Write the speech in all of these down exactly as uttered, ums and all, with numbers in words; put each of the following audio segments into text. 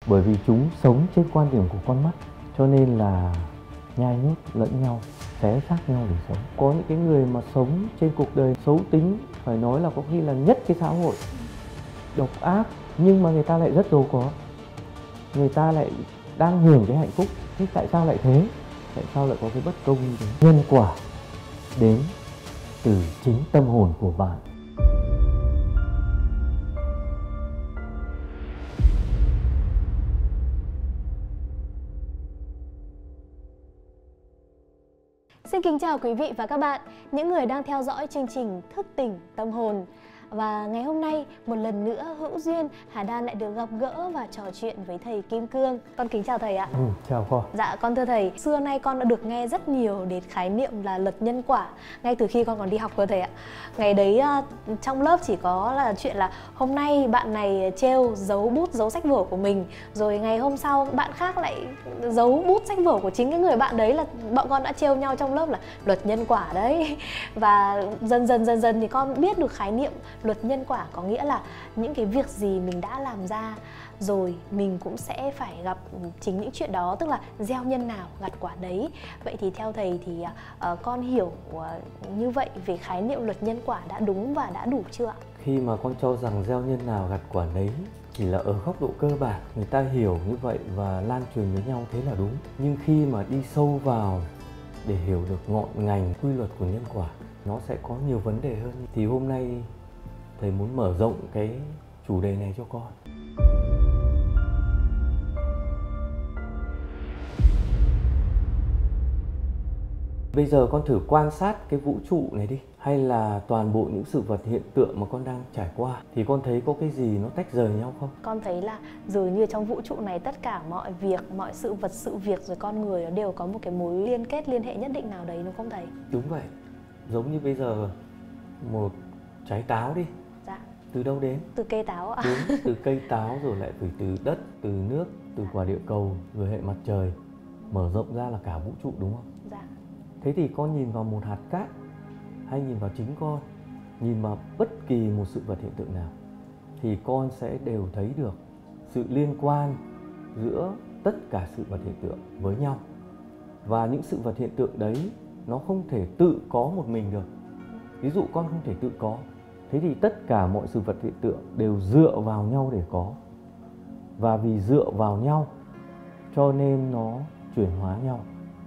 Bởi vì chúng sống trên quan điểm của con mắt, cho nên là nhai nhút lẫn nhau, xé xác nhau để sống. Có những cái người mà sống trên cuộc đời xấu tính, phải nói là có khi là nhất cái xã hội, độc ác, nhưng mà người ta lại rất giàu có, người ta lại đang hưởng cái hạnh phúc. Thế tại sao lại thế? Tại sao lại có cái bất công như thế? Nhân quả đến từ chính tâm hồn của bạn. Xin kính chào quý vị và các bạn, những người đang theo dõi chương trình Thức Tỉnh Tâm Hồn. Và ngày hôm nay, một lần nữa hữu duyên, Hà Đan lại được gặp gỡ và trò chuyện với thầy Kim Cương. Con kính chào thầy ạ. Ừ, chào con. Dạ, con thưa thầy, xưa nay con đã được nghe rất nhiều đến khái niệm là luật nhân quả ngay từ khi con còn đi học cơ thầy ạ. Ngày đấy trong lớp chỉ có là chuyện là hôm nay bạn này trêu giấu bút giấu sách vở của mình, rồi ngày hôm sau bạn khác lại giấu bút sách vở của chính cái người bạn đấy, là bọn con đã trêu nhau trong lớp là luật nhân quả đấy. Và dần dần dần dần thì con biết được khái niệm luật nhân quả có nghĩa là những cái việc gì mình đã làm ra rồi mình cũng sẽ phải gặp chính những chuyện đó, tức là gieo nhân nào gặt quả đấy. Vậy thì theo thầy thì uh, con hiểu uh, như vậy về khái niệm luật nhân quả đã đúng và đã đủ chưa ạ? Khi mà con cho rằng gieo nhân nào gặt quả đấy chỉ là ở góc độ cơ bản, người ta hiểu như vậy và lan truyền với nhau thế là đúng. Nhưng khi mà đi sâu vào để hiểu được ngọn ngành quy luật của nhân quả, nó sẽ có nhiều vấn đề hơn. Thì hôm nay thầy muốn mở rộng cái chủ đề này cho con. Bây giờ con thử quan sát cái vũ trụ này đi, hay là toàn bộ những sự vật hiện tượng mà con đang trải qua, thì con thấy có cái gì nó tách rời nhau không? Con thấy là dường như trong vũ trụ này tất cả mọi việc, mọi sự vật, sự việc rồi con người nó đều có một cái mối liên kết, liên hệ nhất định nào đấy, đúng không thầy? Đúng vậy. Giống như bây giờ một trái táo đi. Dạ. Từ đâu đến? Từ cây táo ạ. Đúng, từ cây táo rồi lại phải từ đất, từ nước, từ quả địa cầu, rồi hệ mặt trời, mở rộng ra là cả vũ trụ, đúng không? Dạ. Thế thì con nhìn vào một hạt cát, hay nhìn vào chính con, nhìn vào bất kỳ một sự vật hiện tượng nào, thì con sẽ đều thấy được sự liên quan giữa tất cả sự vật hiện tượng với nhau. Và những sự vật hiện tượng đấy nó không thể tự có một mình được. Ví dụ con không thể tự có, thế thì tất cả mọi sự vật hiện tượng đều dựa vào nhau để có. Và vì dựa vào nhau cho nên nó chuyển hóa nhau,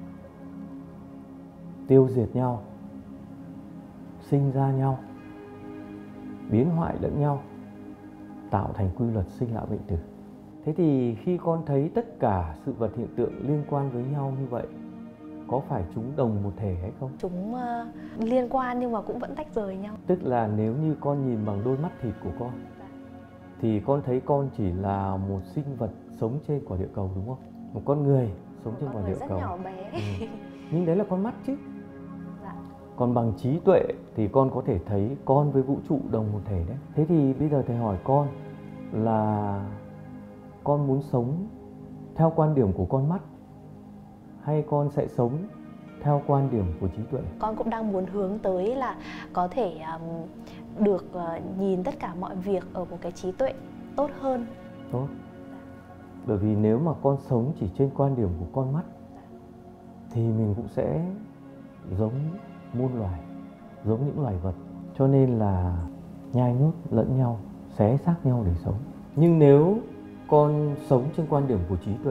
tiêu diệt nhau, sinh ra nhau, biến hoại lẫn nhau, tạo thành quy luật sinh lão bệnh tử. Thế thì khi con thấy tất cả sự vật hiện tượng liên quan với nhau như vậy, có phải chúng đồng một thể hay không? Chúng uh, liên quan nhưng mà cũng vẫn tách rời nhau. Tức là nếu như con nhìn bằng đôi mắt thịt của con, thì con thấy con chỉ là một sinh vật sống trên quả địa cầu, đúng không? Một con người sống trên quả địa rất cầu. Nhỏ bé. Ừ. Nhưng đấy là con mắt chứ. Dạ. Còn bằng trí tuệ thì con có thể thấy con với vũ trụ đồng một thể đấy. Thế thì bây giờ thầy hỏi con là con muốn sống theo quan điểm của con mắt, hay con sẽ sống theo quan điểm của trí tuệ? Con cũng đang muốn hướng tới là có thể um, được uh, nhìn tất cả mọi việc ở một cái trí tuệ tốt hơn. Tốt. Bởi vì nếu mà con sống chỉ trên quan điểm của con mắt thì mình cũng sẽ giống muôn loài, giống những loài vật. Cho nên là nhai nhút lẫn nhau, xé xác nhau để sống. Nhưng nếu con sống trên quan điểm của trí tuệ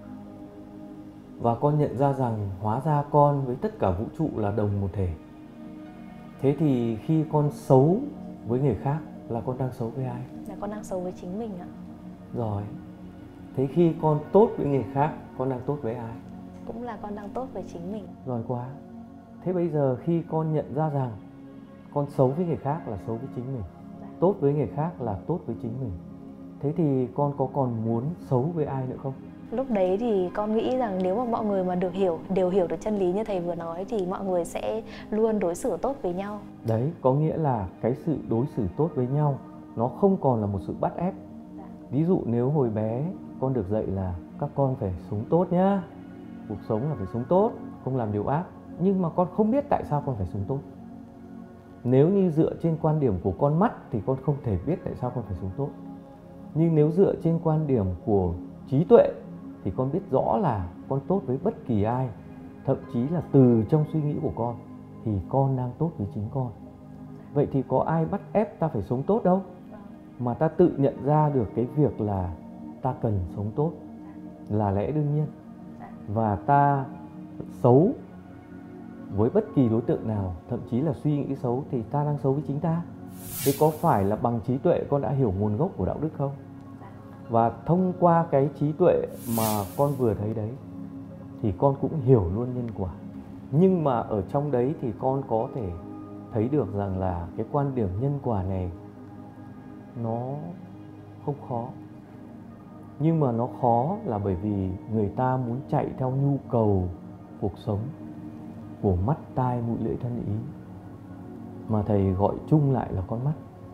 và con nhận ra rằng hóa ra con với tất cả vũ trụ là đồng một thể, thế thì khi con xấu với người khác là con đang xấu với ai? Là con đang xấu với chính mình ạ. Rồi. Thế khi con tốt với người khác, con đang tốt với ai? Cũng là con đang tốt với chính mình. Giỏi quá. Thế bây giờ khi con nhận ra rằng con xấu với người khác là xấu với chính mình, Dạ. tốt với người khác là tốt với chính mình, thế thì con có còn muốn xấu với ai nữa không? Lúc đấy thì con nghĩ rằng nếu mà mọi người mà được hiểu, đều hiểu được chân lý như thầy vừa nói, thì mọi người sẽ luôn đối xử tốt với nhau. Đấy, có nghĩa là cái sự đối xử tốt với nhau nó không còn là một sự bắt ép. Dạ. Ví dụ nếu hồi bé con được dạy là các con phải sống tốt nhá, cuộc sống là phải sống tốt, không làm điều ác, nhưng mà con không biết tại sao con phải sống tốt. Nếu như dựa trên quan điểm của con mắt thì con không thể biết tại sao con phải sống tốt. Nhưng nếu dựa trên quan điểm của trí tuệ thì con biết rõ là con tốt với bất kỳ ai, thậm chí là từ trong suy nghĩ của con thì con đang tốt với chính con. Vậy thì có ai bắt ép ta phải sống tốt đâu, mà ta tự nhận ra được cái việc là ta cần sống tốt là lẽ đương nhiên. Và ta xấu với bất kỳ đối tượng nào, thậm chí là suy nghĩ xấu, thì ta đang xấu với chính ta. Thế có phải là bằng trí tuệ con đã hiểu nguồn gốc của đạo đức không? Và thông qua cái trí tuệ mà con vừa thấy đấy thì con cũng hiểu luôn nhân quả. Nhưng mà ở trong đấy thì con có thể thấy được rằng là cái quan điểm nhân quả này nó không khó. Nhưng mà nó khó là bởi vì người ta muốn chạy theo nhu cầu cuộc sống của mắt, tai, mũi, lưỡi, thân, ý, mà thầy gọi chung lại là con mắt.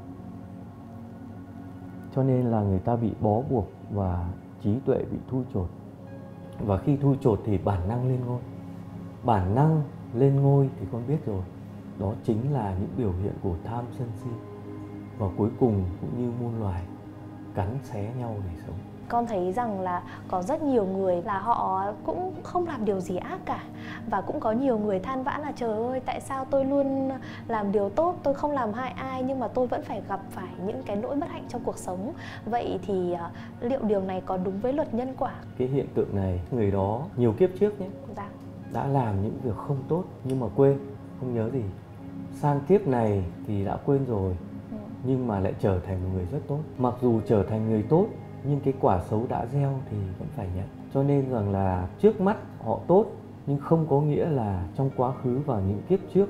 Cho nên là người ta bị bó buộc và trí tuệ bị thui chột. Và khi thui chột thì bản năng lên ngôi. Bản năng lên ngôi thì con biết rồi, đó chính là những biểu hiện của tham sân si. Và cuối cùng cũng như muôn loài cắn xé nhau để sống. Con thấy rằng là có rất nhiều người là họ cũng không làm điều gì ác cả. Và cũng có nhiều người than vãn là trời ơi, tại sao tôi luôn làm điều tốt, tôi không làm hại ai, nhưng mà tôi vẫn phải gặp phải những cái nỗi bất hạnh trong cuộc sống. Vậy thì uh, liệu điều này có đúng với luật nhân quả? Cái hiện tượng này, người đó nhiều kiếp trước nhé, Dạ. đã làm những việc không tốt nhưng mà quên, không nhớ gì. Sang kiếp này thì đã quên rồi, ừ. nhưng mà lại trở thành một người rất tốt. Mặc dù trở thành người tốt nhưng cái quả xấu đã gieo thì vẫn phải nhận. Cho nên rằng là trước mắt họ tốt, nhưng không có nghĩa là trong quá khứ và những kiếp trước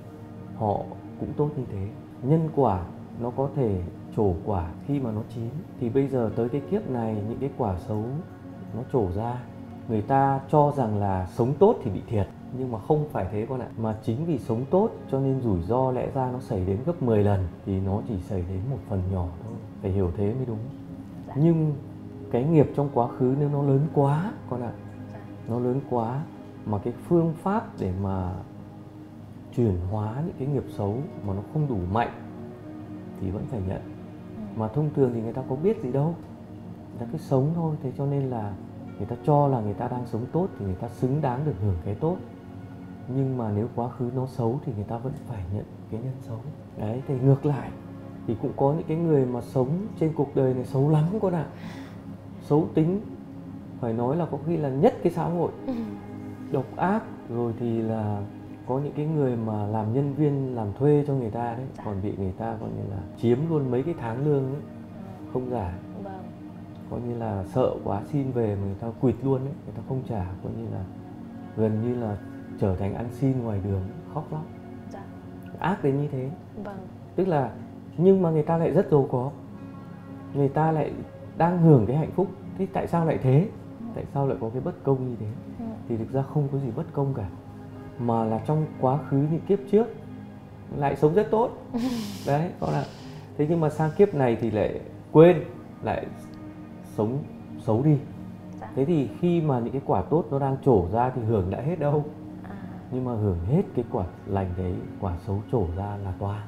họ cũng tốt như thế. Nhân quả nó có thể trổ quả khi mà nó chín. Thì bây giờ tới cái kiếp này, những cái quả xấu nó trổ ra. Người ta cho rằng là sống tốt thì bị thiệt, nhưng mà không phải thế con ạ. Mà chính vì sống tốt cho nên rủi ro lẽ ra nó xảy đến gấp mười lần thì nó chỉ xảy đến một phần nhỏ thôi. Phải hiểu thế mới đúng. Nhưng cái nghiệp trong quá khứ nếu nó lớn quá con ạ, nó lớn quá mà cái phương pháp để mà chuyển hóa những cái nghiệp xấu mà nó không đủ mạnh thì vẫn phải nhận. Mà thông thường thì người ta có biết gì đâu, người ta cứ sống thôi. Thế cho nên là người ta cho là người ta đang sống tốt thì người ta xứng đáng được hưởng cái tốt. Nhưng mà nếu quá khứ nó xấu thì người ta vẫn phải nhận cái nhân xấu. Đấy, thì ngược lại thì cũng có những cái người mà sống trên cuộc đời này xấu lắm con ạ. Xấu tính, phải nói là có khi là nhất cái xã hội. Độc ác, rồi thì là có những cái người mà làm nhân viên, làm thuê cho người ta đấy, còn bị người ta coi như là chiếm luôn mấy cái tháng lương ấy, không trả. Vâng. Coi như là sợ quá xin về mà người ta quỵt luôn ấy, người ta không trả, coi như là gần như là trở thành ăn xin ngoài đường, khóc lóc. Dạ. Ác đến như thế. Vâng. Tức là nhưng mà người ta lại rất giàu có, người ta lại đang hưởng cái hạnh phúc. Thế tại sao lại thế? Tại sao lại có cái bất công như thế? Ừ. Thì thực ra không có gì bất công cả, mà là trong quá khứ những kiếp trước lại sống rất tốt. Đấy, có là thế nhưng mà sang kiếp này thì lại quên, lại sống xấu đi. Dạ. Thế thì khi mà những cái quả tốt nó đang trổ ra thì hưởng đã hết đâu. À. Nhưng mà hưởng hết cái quả lành đấy, quả xấu trổ ra là toa.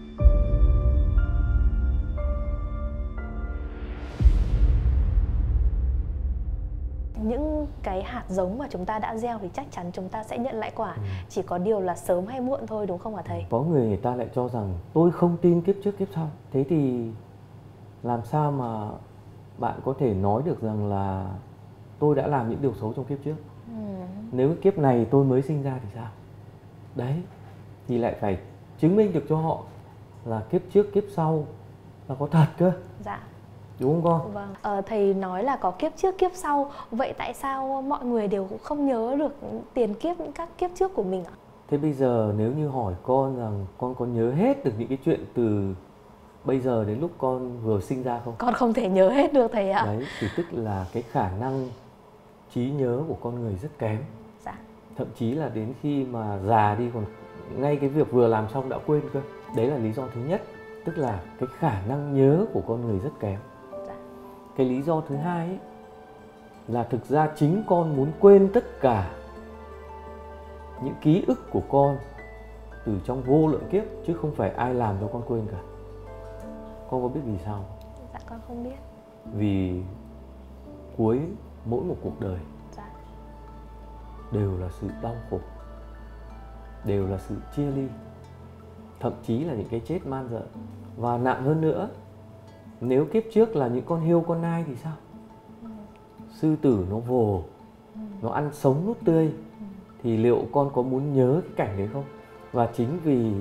Những cái hạt giống mà chúng ta đã gieo thì chắc chắn chúng ta sẽ nhận lại quả. Ừ. Chỉ có điều là sớm hay muộn thôi, đúng không hả thầy? Có người người ta lại cho rằng tôi không tin kiếp trước kiếp sau. Thế thì làm sao mà bạn có thể nói được rằng là tôi đã làm những điều xấu trong kiếp trước? Ừ. Nếu kiếp này tôi mới sinh ra thì sao? Đấy, thì lại phải chứng minh được cho họ là kiếp trước kiếp sau là có thật cơ. Dạ. Đúng không con? Vâng. Ờ, thầy nói là có kiếp trước kiếp sau. Vậy tại sao mọi người đều không nhớ được tiền kiếp, các kiếp trước của mình ạ? Thế bây giờ nếu như hỏi con rằng con có nhớ hết được những cái chuyện từ bây giờ đến lúc con vừa sinh ra không? Con không thể nhớ hết được thầy ạ. Đấy, thì tức là cái khả năng trí nhớ của con người rất kém. Dạ. Thậm chí là đến khi mà già đi còn ngay cái việc vừa làm xong đã quên cơ. Đấy là lý do thứ nhất, tức là cái khả năng nhớ của con người rất kém. Cái lý do thứ hai ấy, là thực ra chính con muốn quên tất cả những ký ức của con từ trong vô lượng kiếp, chứ không phải ai làm cho con quên cả. Con có biết vì sao? Dạ con không biết. Vì cuối mỗi một cuộc đời Dạ. đều là sự đau khổ, đều là sự chia ly, thậm chí là những cái chết man rợ. Và nặng hơn nữa, nếu kiếp trước là những con hươu con nai thì sao? Ừ. Sư tử nó vồ, Ừ. nó ăn sống nuốt tươi, Ừ. thì liệu con có muốn nhớ cái cảnh đấy không? Và chính vì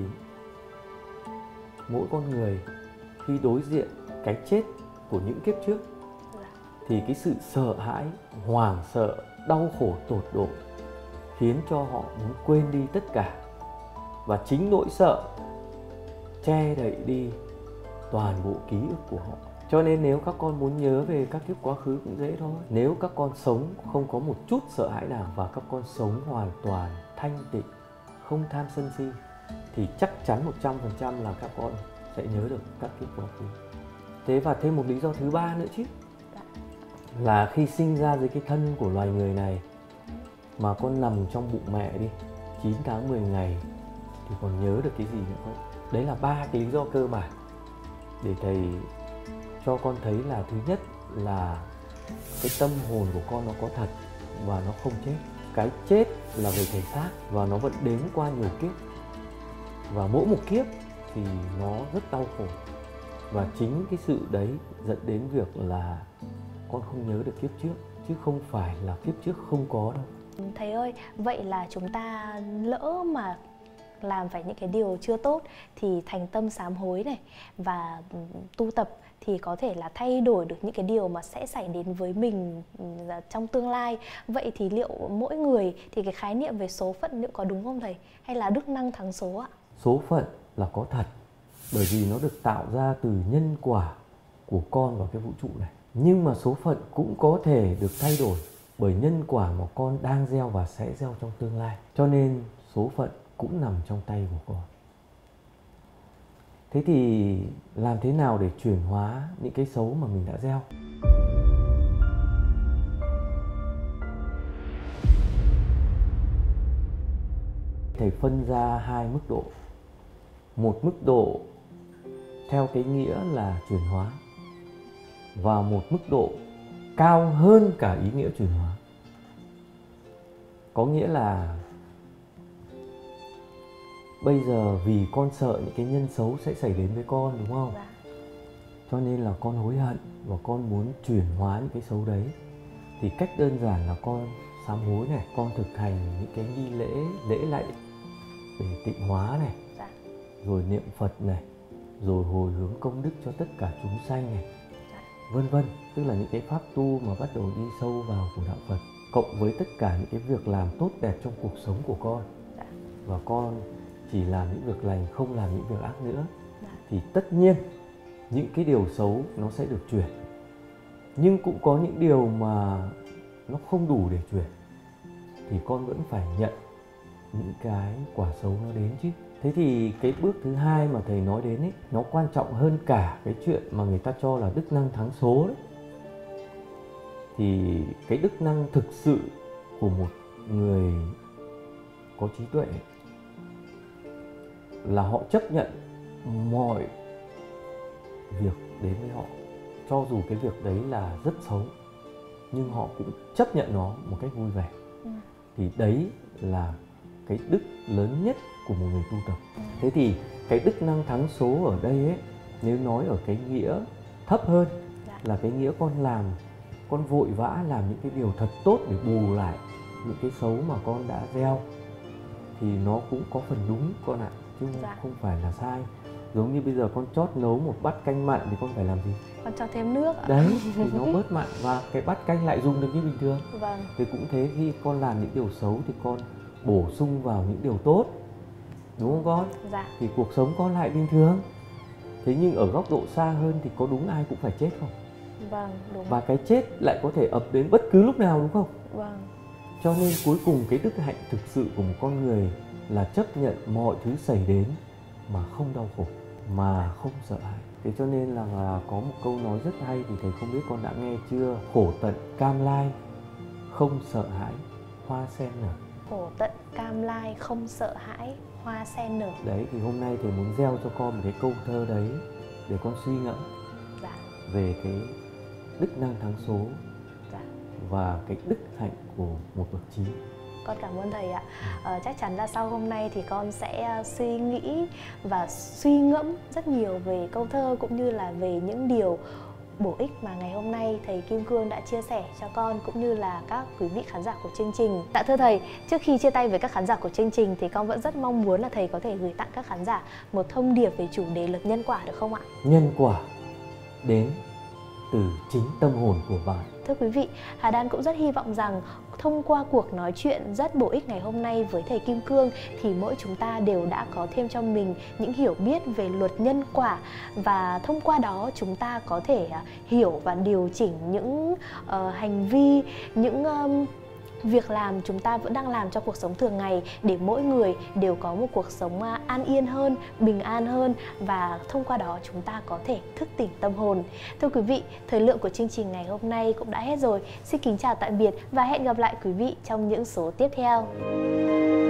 mỗi con người khi đối diện cái chết của những kiếp trước Dạ. thì cái sự sợ hãi, hoảng sợ, đau khổ tột độ khiến cho họ muốn quên đi tất cả. Và chính nỗi sợ che đậy đi toàn bộ ký ức của họ. Cho nên nếu các con muốn nhớ về các kiếp quá khứ cũng dễ thôi. Nếu các con sống không có một chút sợ hãi nào và các con sống hoàn toàn thanh tịnh, không tham sân si, thì chắc chắn một trăm phần trăm là các con sẽ nhớ được các kiếp quá khứ. Thế và thêm một lý do thứ ba nữa chứ, là khi sinh ra dưới cái thân của loài người này mà con nằm trong bụng mẹ đi chín tháng mười ngày thì còn nhớ được cái gì nữa không? Đấy là ba cái lý do cơ bản để thầy cho con thấy là thứ nhất là cái tâm hồn của con nó có thật và nó không chết. Cái chết là về thể xác và nó vẫn đến qua nhiều kiếp, và mỗi một kiếp thì nó rất đau khổ. Và chính cái sự đấy dẫn đến việc là con không nhớ được kiếp trước, chứ không phải là kiếp trước không có đâu. Thầy ơi, vậy là chúng ta lỡ mà làm phải những cái điều chưa tốt thì thành tâm sám hối này và tu tập thì có thể là thay đổi được những cái điều mà sẽ xảy đến với mình trong tương lai. Vậy thì liệu mỗi người thì cái khái niệm về số phận liệu có đúng không thầy? Hay là đức năng thắng số ạ? Số phận là có thật, bởi vì nó được tạo ra từ nhân quả của con vào cái vũ trụ này. Nhưng mà số phận cũng có thể được thay đổi bởi nhân quả mà con đang gieo và sẽ gieo trong tương lai. Cho nên số phận cũng nằm trong tay của con. Thế thì làm thế nào để chuyển hóa những cái xấu mà mình đã gieo? Thầy phân ra hai mức độ. Một mức độ theo cái nghĩa là chuyển hóa, và một mức độ cao hơn cả ý nghĩa chuyển hóa. Có nghĩa là bây giờ vì con sợ những cái nhân xấu sẽ xảy đến với con, đúng không? Dạ. Cho nên là con hối hận và con muốn chuyển hóa những cái xấu đấy. Thì cách đơn giản là con sám hối này, con thực hành những cái nghi lễ, lễ lạy để tịnh hóa này, Dạ. rồi niệm Phật này, rồi hồi hướng công đức cho tất cả chúng sanh này, vân vân. Tức là những cái pháp tu mà bắt đầu đi sâu vào của đạo Phật, cộng với tất cả những cái việc làm tốt đẹp trong cuộc sống của con. Dạ. Và con chỉ làm những việc lành, không làm những việc ác nữa. Dạ. Thì tất nhiên những cái điều xấu nó sẽ được chuyển. Nhưng cũng có những điều mà nó không đủ để chuyển, thì con vẫn phải nhận những cái quả xấu nó đến chứ. Thế thì cái bước thứ hai mà thầy nói đến ấy, nó quan trọng hơn cả cái chuyện mà người ta cho là đức năng thắng số đấy. Thì cái đức năng thực sự của một người có trí tuệ là họ chấp nhận mọi việc đến với họ, cho dù cái việc đấy là rất xấu, nhưng họ cũng chấp nhận nó một cách vui vẻ. Ừ. Thì đấy là cái đức lớn nhất của một người tu tập. Ừ. Thế thì cái đức năng thắng số ở đây ấy, nếu nói ở cái nghĩa thấp hơn, Dạ. là cái nghĩa con làm, con vội vã làm những cái điều thật tốt để bù lại những cái xấu mà con đã gieo, thì nó cũng có phần đúng con ạ, chứ Dạ. không phải là sai. Giống như bây giờ con chót nấu một bát canh mặn thì con phải làm gì? Con cho thêm nước ạ. Đấy, thì nó bớt mặn và cái bát canh lại dùng được như bình thường. Vâng. Thì cũng thế, khi con làm những điều xấu thì con bổ sung vào những điều tốt, đúng không con? Dạ. Thì cuộc sống con lại bình thường. Thế nhưng ở góc độ xa hơn thì có đúng ai cũng phải chết không? Vâng, đúng. Và cái chết lại có thể ập đến bất cứ lúc nào, đúng không? Vâng. Cho nên cuối cùng cái đức hạnh thực sự của một con người là chấp nhận mọi thứ xảy đến mà không đau khổ, mà không sợ hãi. Thế cho nên là, là có một câu nói rất hay, thì thầy không biết con đã nghe chưa? Khổ tận cam lai, không sợ hãi, hoa sen nở. Khổ tận cam lai, không sợ hãi, hoa sen nở. Đấy, thì hôm nay thầy muốn gieo cho con một cái câu thơ đấy để con suy ngẫm Dạ. về cái đức năng thắng số. Dạ. và cái đức hạnh của một bậc trí. Con cảm ơn thầy ạ. Ờ, chắc chắn là sau hôm nay thì con sẽ suy nghĩ và suy ngẫm rất nhiều về câu thơ cũng như là về những điều bổ ích mà ngày hôm nay thầy Kim Cương đã chia sẻ cho con cũng như là các quý vị khán giả của chương trình. Dạ thưa thầy, trước khi chia tay với các khán giả của chương trình thì con vẫn rất mong muốn là thầy có thể gửi tặng các khán giả một thông điệp về chủ đề luật nhân quả được không ạ? Nhân quả đến từ chính tâm hồn của bạn. Thưa quý vị, Hà Đan cũng rất hy vọng rằng thông qua cuộc nói chuyện rất bổ ích ngày hôm nay với thầy Kim Cương thì mỗi chúng ta đều đã có thêm cho mình những hiểu biết về luật nhân quả, và thông qua đó chúng ta có thể hiểu và điều chỉnh những uh, hành vi, những um, việc làm chúng ta vẫn đang làm trong cuộc sống thường ngày để mỗi người đều có một cuộc sống an yên hơn, bình an hơn, và thông qua đó chúng ta có thể thức tỉnh tâm hồn. Thưa quý vị, thời lượng của chương trình ngày hôm nay cũng đã hết rồi. Xin kính chào tạm biệt và hẹn gặp lại quý vị trong những số tiếp theo.